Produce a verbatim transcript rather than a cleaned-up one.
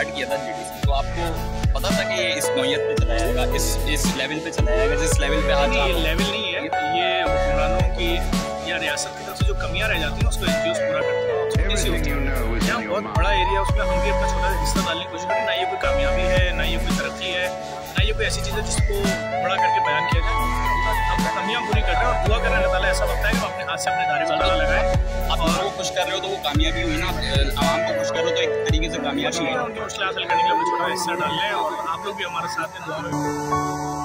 Start किया था JDC, तो आपको पता था कि ये इस नौयत पे चला जाएगा, इस इस लेवल पे चला जाएगा जिस लेवल पे आज? ये लेवल नहीं है, ये हुक्मरानों की या रियासत की तरफ से जो कमियां रह जाती हैं उसको एनजीओ पूरा करते हैं। छोटी सी होती है, यहाँ बहुत बड़ा एरिया, उसमें हम भी अपना छोटा सा हिस्सा डालने की कोशिश करें। ना ये कोई कामयाबी है, ना ये कोई तरक्की है, ना ये कोई ऐसी चीज़ है जिसको बड़ा करके बयान किया जाए। हम कमियाँ पूरी कर रहे हैं और दुआ कर रहे हैं ताला ऐसा लगता है कि हम अपने हाथ से अपने दायरे में ताला लगाएं। आप लोगों को खुश कर रहे हो तो वो कामयाबी हुई ना, आवाम को खुश कर रहे हो तो एक तरीके से कामयाबी है। उनकी मुश्किल हल करने के लिए छोटा हिस्सा डाल लें और आप लोग भी हमारे साथ में दुआ में।